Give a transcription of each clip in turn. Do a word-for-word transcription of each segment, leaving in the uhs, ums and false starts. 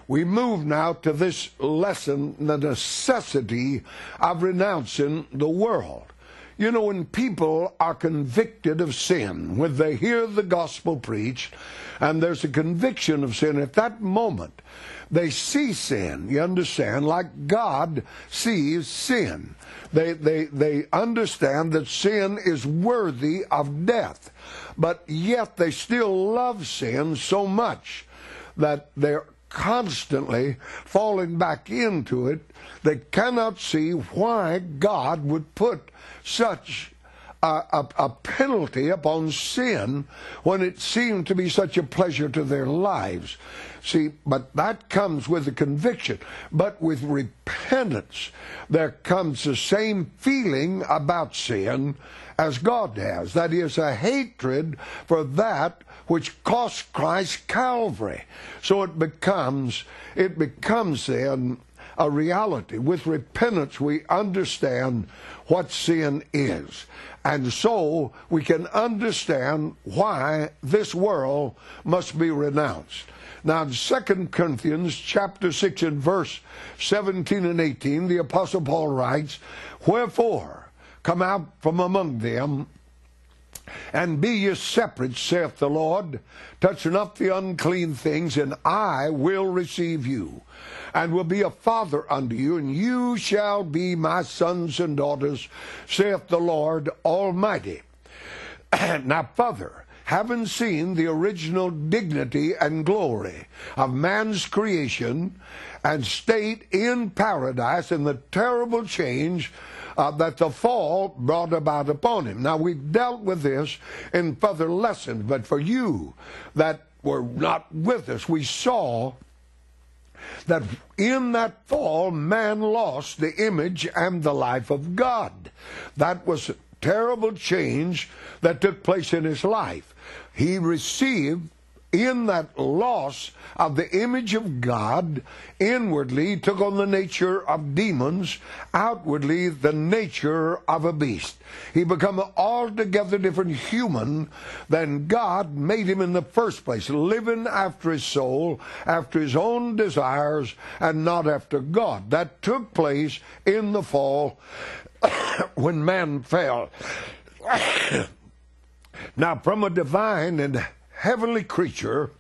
We move now to this lesson, the necessity of renouncing the world. You know, when people are convicted of sin, when they hear the gospel preached, and there's a conviction of sin, at that moment, they see sin, you understand, like God sees sin. They, they, they understand that sin is worthy of death, but yet they still love sin so much that they're constantly falling back into it. They cannot see why God would put such a, a, a penalty upon sin when it seemed to be such a pleasure to their lives. See, but that comes with a conviction. But with repentance, there comes the same feeling about sin as God has. That is, a hatred for that which cost Christ Calvary. So it becomes, it becomes then a reality. With repentance, we understand what sin is. And so we can understand why this world must be renounced. Now in Second Corinthians chapter six and verse seventeen and eighteen, the Apostle Paul writes, "Wherefore come out from among them, and be ye separate, saith the Lord, touch not the unclean things, and I will receive you, and will be a father unto you, and you shall be my sons and daughters, saith the Lord Almighty." Now further, having seen the original dignity and glory of man's creation and state in paradise, and the terrible change Uh, that the fall brought about upon him. Now, we've dealt with this in further lessons, but for you that were not with us, we saw that in that fall, man lost the image and the life of God. That was a terrible change that took place in his life. He received, in that loss of the image of God, inwardly took on the nature of demons, outwardly the nature of a beast. He became an altogether different human than God made him in the first place, living after his soul, after his own desires, and not after God. That took place in the fall when man fell. Now, from a divine and heavenly creature,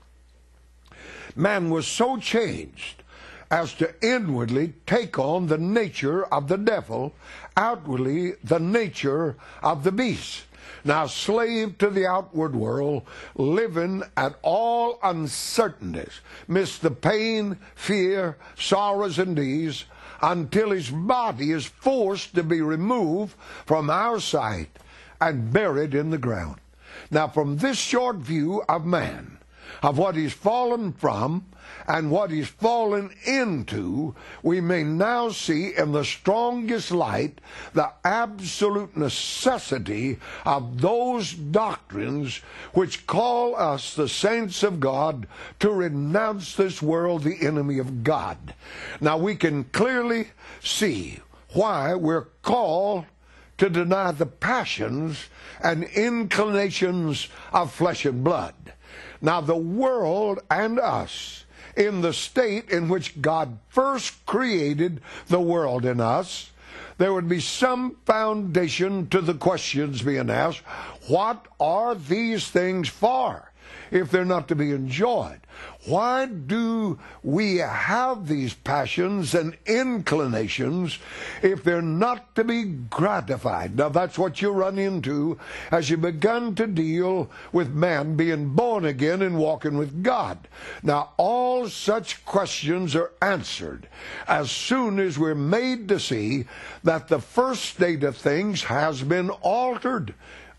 man was so changed as to inwardly take on the nature of the devil, outwardly the nature of the beast. Now, slave to the outward world, living at all uncertainties, midst the pain, fear, sorrows, and ease, until his body is forced to be removed from our sight and buried in the ground. Now, from this short view of man, of what he's fallen from and what he's fallen into, we may now see in the strongest light the absolute necessity of those doctrines which call us, the saints of God, to renounce this world, the enemy of God. Now, we can clearly see why we're called to deny the passions and inclinations of flesh and blood. Now, the world and us, in the state in which God first created the world in us, there would be some foundation to the questions being asked. What are these things for if they're not to be enjoyed? Why do we have these passions and inclinations if they're not to be gratified? Now, that's what you run into as you begin to deal with man being born again and walking with God. Now, all such questions are answered as soon as we're made to see that the first state of things has been altered,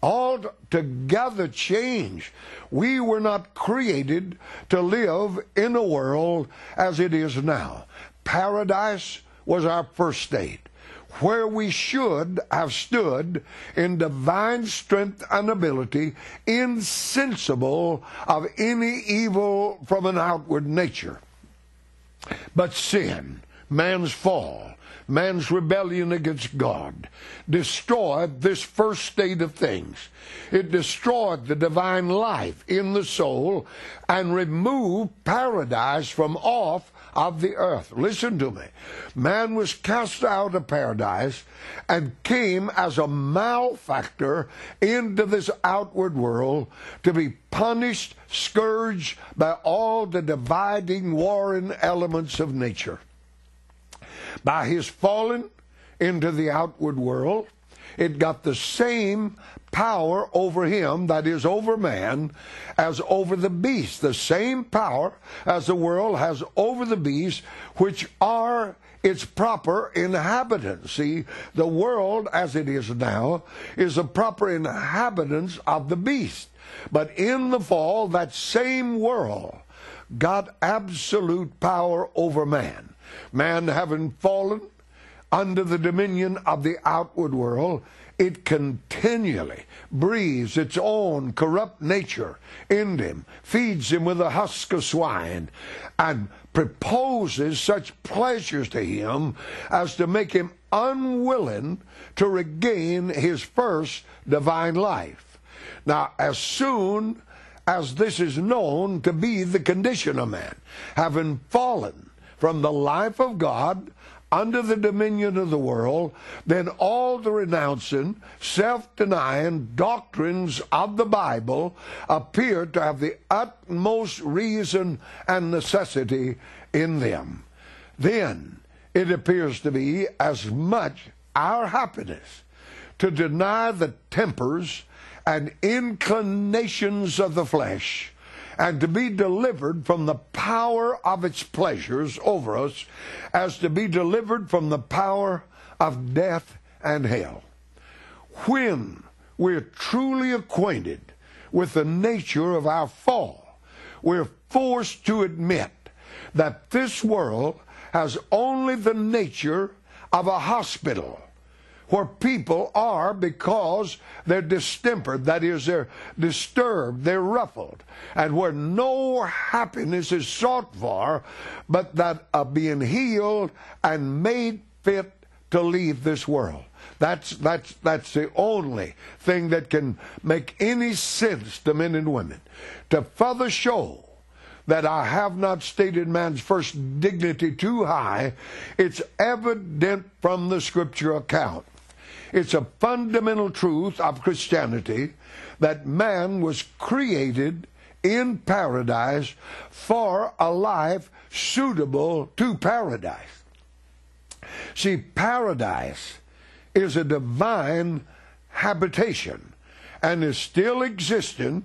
altogether changed. We were not created to live in a world as it is now. Paradise was our first state, where we should have stood in divine strength and ability, insensible of any evil from an outward nature. But sin, man's fall, man's rebellion against God, destroyed this first state of things. It destroyed the divine life in the soul and removed paradise from off of the earth. Listen to me. Man was cast out of paradise and came as a malefactor into this outward world to be punished, scourged by all the dividing, warring elements of nature. By his falling into the outward world, it got the same power over him, that is, over man, as over the beast. The same power as the world has over the beast, which are its proper inhabitants. See, the world as it is now is the proper inhabitants of the beast. But in the fall, that same world got absolute power over man. Man having fallen under the dominion of the outward world, it continually breathes its own corrupt nature in him, feeds him with a husk of swine, and proposes such pleasures to him as to make him unwilling to regain his first divine life. Now, as soon as this is known to be the condition of man, having fallen from the life of God under the dominion of the world, then all the renouncing, self-denying doctrines of the Bible appear to have the utmost reason and necessity in them. Then it appears to be as much our happiness to deny the tempers and inclinations of the flesh, and to be delivered from the power of its pleasures over us, as to be delivered from the power of death and hell. When we're truly acquainted with the nature of our fall, we're forced to admit that this world has only the nature of a hospital, where people are because they're distempered, that is, they're disturbed, they're ruffled, and where no happiness is sought for, but that of being healed and made fit to leave this world. That's, that's, that's the only thing that can make any sense to men and women. To further show that I have not stated man's first dignity too high, it's evident from the Scripture account. It's a fundamental truth of Christianity that man was created in paradise for a life suitable to paradise. See, paradise is a divine habitation and is still existing,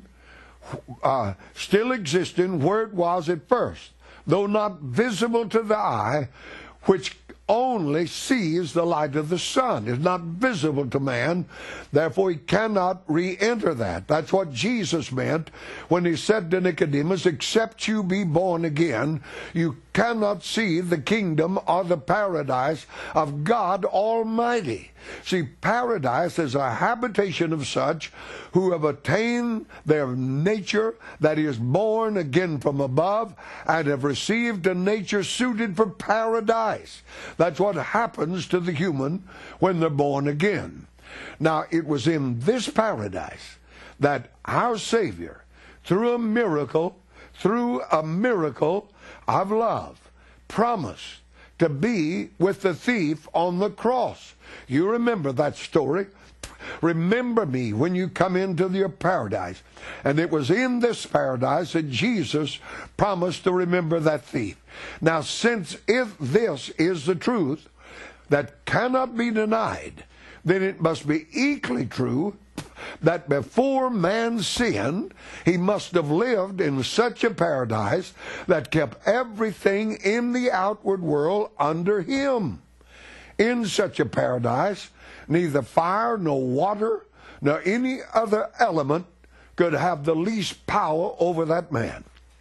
uh, still existing where it was at first, though not visible to the eye, which only sees the light of the sun. Is not visible to man, therefore he cannot re-enter that. That's what Jesus meant when he said to Nicodemus, except you be born again, you cannot see the kingdom or the paradise of God Almighty. See, paradise is a habitation of such who have attained their nature, that is, born again from above, and have received a nature suited for paradise. That's what happens to the human when they're born again. Now, it was in this paradise that our Savior, through a miracle, through a miracle of love, promised to be with the thief on the cross. You remember that story. Remember me when you come into your paradise. And it was in this paradise that Jesus promised to remember that thief. Now, since if this is the truth that cannot be denied, then it must be equally true that before man sinned, he must have lived in such a paradise that kept everything in the outward world under him. In such a paradise, neither fire, nor water, nor any other element could have the least power over that man.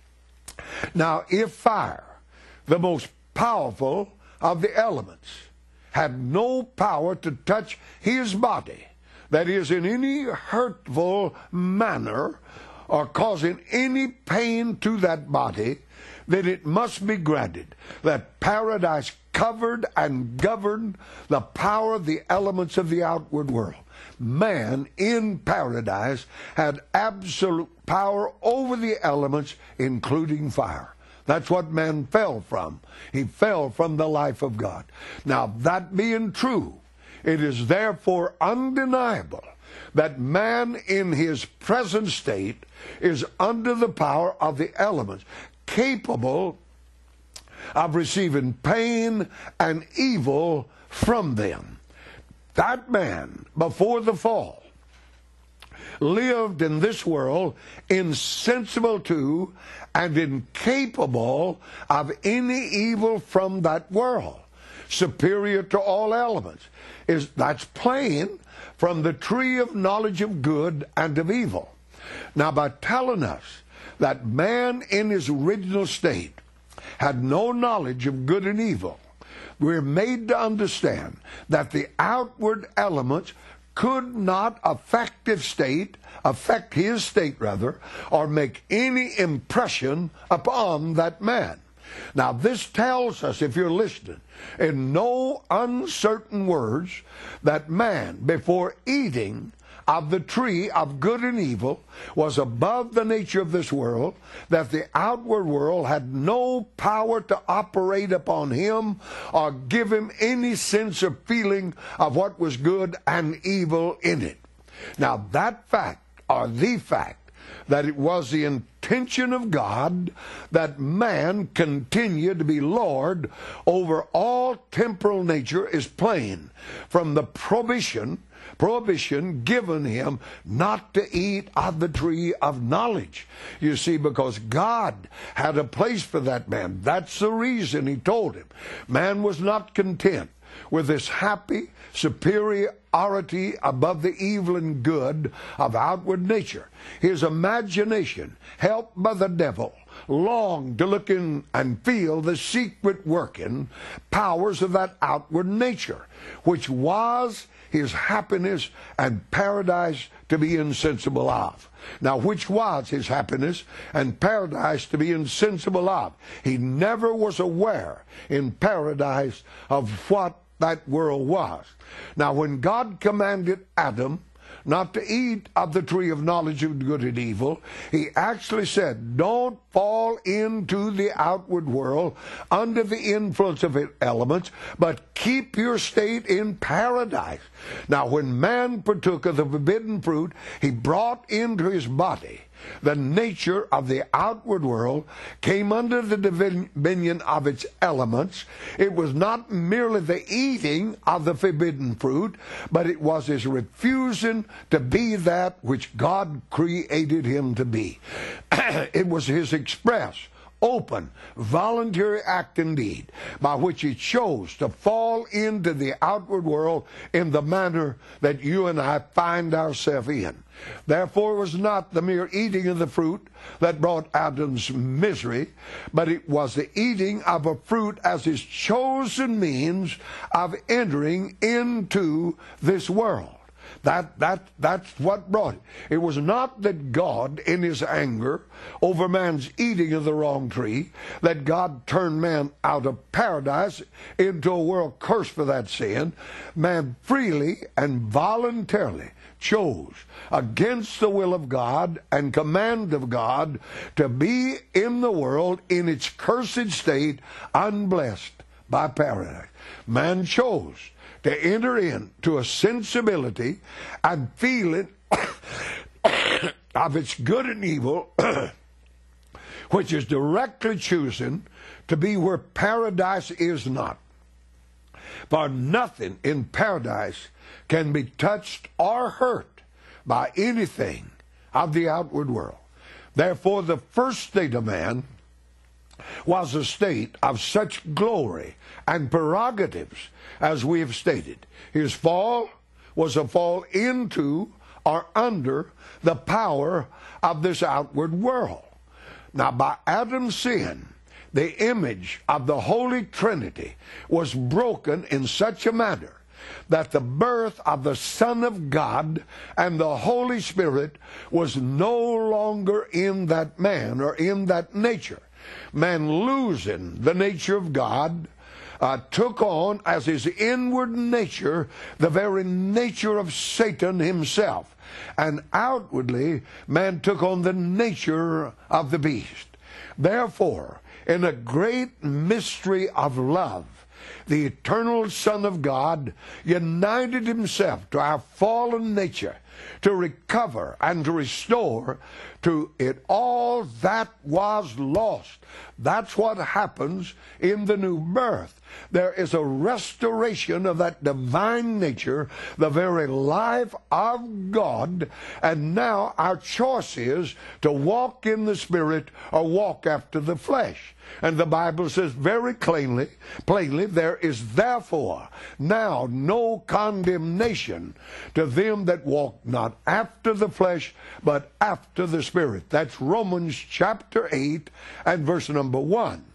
Now, if fire, the most powerful of the elements, had no power to touch his body, that is, in any hurtful manner, or causing any pain to that body, then it must be granted that paradise covered and governed the power of the elements of the outward world. Man in paradise had absolute power over the elements, including fire. That's what man fell from. He fell from the life of God. Now, that being true, it is therefore undeniable that man in his present state is under the power of the elements, capable of receiving pain and evil from them. That man, before the fall, lived in this world insensible to and incapable of any evil from that world, superior to all elements. Is that's plain from the tree of knowledge of good and of evil. Now, by telling us that man in his original state had no knowledge of good and evil, we're made to understand that the outward elements could not affect his state, affect his state rather, or make any impression upon that man. Now, this tells us, if you're listening, in no uncertain words, that man, before eating of the tree of good and evil, was above the nature of this world, that the outward world had no power to operate upon him or give him any sense of feeling of what was good and evil in it. Now, that fact, or the fact, that it was the intention of God that man continue to be Lord over all temporal nature is plain from the prohibition, prohibition given him not to eat of the tree of knowledge. You see, because God had a place for that man. That's the reason he told him. Man was not content with this happy superiority above the evil and good of outward nature. His imagination, helped by the devil, longed to look in and feel the secret working powers of that outward nature, which was his happiness and paradise to be insensible of. Now, which was his happiness and paradise to be insensible of? He never was aware in paradise of what that world was. Now, when God commanded Adam not to eat of the tree of knowledge of good and evil, he actually said, don't fall into the outward world under the influence of its elements, but keep your state in paradise. Now, when man partook of the forbidden fruit, he brought into his body the nature of the outward world, came under the dominion of its elements. It was not merely the eating of the forbidden fruit, but it was his refusing to be that which God created him to be. It was his express, open, voluntary act indeed, by which he chose to fall into the outward world in the manner that you and I find ourselves in. Therefore, it was not the mere eating of the fruit that brought Adam's misery, but it was the eating of a fruit as his chosen means of entering into this world. That, that, that's what brought it. It was not that God, in his anger over man's eating of the wrong tree, that God turned man out of paradise into a world cursed for that sin. Man freely and voluntarily chose, against the will of God and command of God, to be in the world in its cursed state, unblessed by paradise. Man chose to enter into a sensibility and feeling of its good and evil, which is directly choosing to be where paradise is not. For nothing in paradise can be touched or hurt by anything of the outward world. Therefore, the first state of man was a state of such glory and prerogatives as we have stated. His fall was a fall into or under the power of this outward world. Now, by Adam's sin, the image of the Holy Trinity was broken in such a manner that the birth of the Son of God and the Holy Spirit was no longer in that man or in that nature. Man, losing the nature of God, uh, took on as his inward nature the very nature of Satan himself. And outwardly, man took on the nature of the beast. Therefore, in a great mystery of love, the eternal Son of God united himself to our fallen nature to recover and to restore to it all that was lost. That's what happens in the new birth. There is a restoration of that divine nature, the very life of God, and now our choice is to walk in the Spirit or walk after the flesh. And the Bible says very plainly, plainly, there is therefore now no condemnation to them that walk not after the flesh, but after the Spirit. That's Romans chapter eight and verse number one.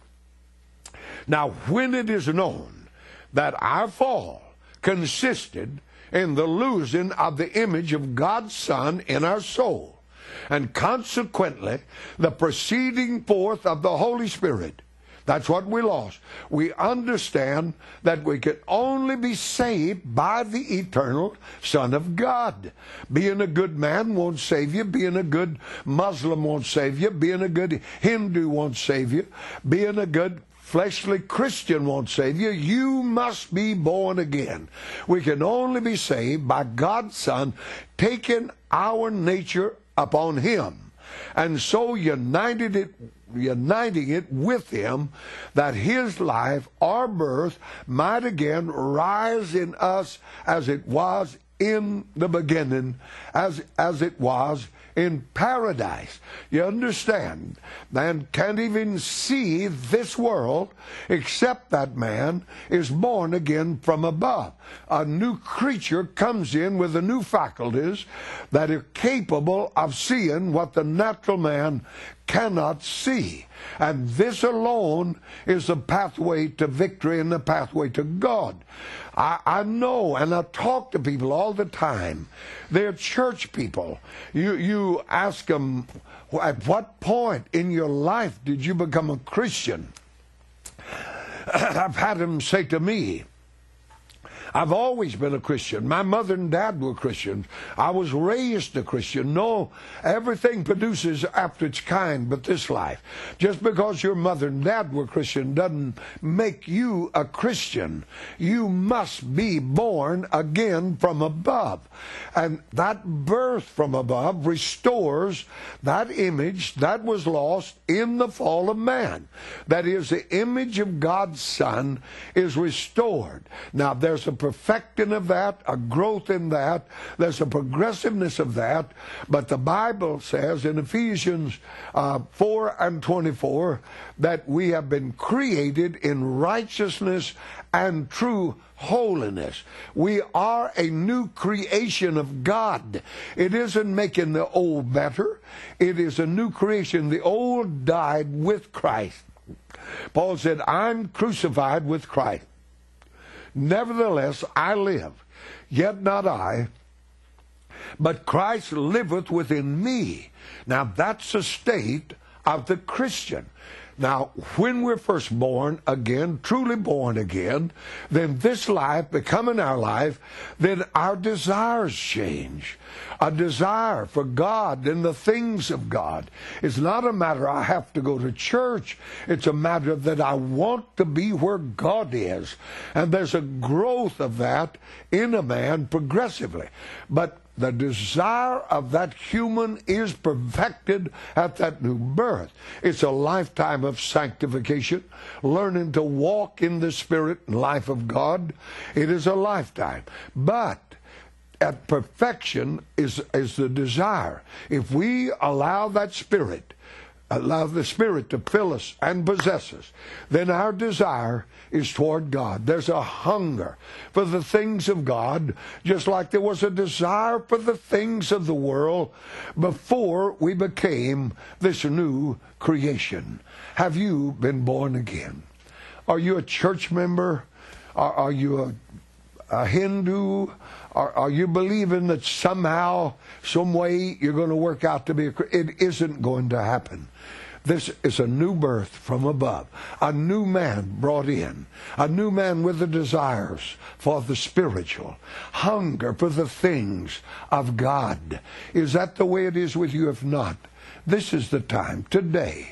Now, when it is known that our fall consisted in the losing of the image of God's Son in our soul, and consequently the proceeding forth of the Holy Spirit, that's what we lost. We understand that we can only be saved by the eternal Son of God. Being a good man won't save you. Being a good Muslim won't save you. Being a good Hindu won't save you. Being a good fleshly Christian won't save you. You must be born again. We can only be saved by God's Son taking our nature upon him, and so united it uniting it with him, that his life, our birth, might again rise in us as it was in the beginning, as as it was in paradise. You understand? Man can't even see this world except that man is born again from above. A new creature comes in with the new faculties that are capable of seeing what the natural man cannot see. And this alone is the pathway to victory and the pathway to God. I, I know, and I talk to people all the time. They're church people. You, you ask them, at what point in your life did you become a Christian? I've had them say to me, I've always been a Christian. My mother and dad were Christians. I was raised a Christian. No, everything produces after its kind but this life. Just because your mother and dad were Christian doesn't make you a Christian. You must be born again from above. And that birth from above restores that image that was lost in the fall of man. That is, the image of God's Son is restored. Now, there's a perfecting of that, a growth in that. There's a progressiveness of that. But the Bible says in Ephesians uh, four and twenty-four that we have been created in righteousness and true holiness. We are a new creation of God. It isn't making the old better. It is a new creation. The old died with Christ. Paul said, I'm crucified with Christ. Nevertheless, I live, yet not I, but Christ liveth within me. Now, that's the state of the Christian. Now, when we're first born again, truly born again, then this life becoming our life, then our desires change. A desire for God and the things of God. It's not a matter I have to go to church. It's a matter that I want to be where God is. And there's a growth of that in a man progressively. But the desire of that human is perfected at that new birth. It's a lifetime of sanctification, learning to walk in the Spirit and life of God. It is a lifetime. But at perfection is, is the desire. If we allow that Spirit, allow the Spirit to fill us and possess us, then our desire is toward God. There's a hunger for the things of God, just like there was a desire for the things of the world before we became this new creation. Have you been born again? Are you a church member? Are, are you a, a Hindu? Are, are you believing that somehow, some way, you're going to work out to be a Christian? It isn't going to happen. This is a new birth from above, a new man brought in, a new man with the desires for the spiritual, hunger for the things of God. Is that the way it is with you? If not, this is the time, today,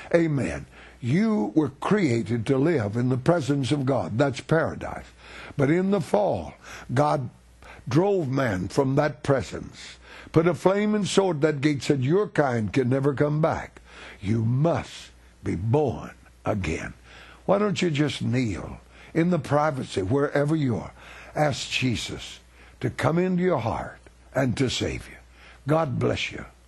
Amen. You were created to live in the presence of God. That's paradise. But in the fall, God drove man from that presence, put a flaming sword at that gate, said, your kind can never come back. You must be born again. Why don't you just kneel in the privacy, wherever you are? Ask Jesus to come into your heart and to save you. God bless you.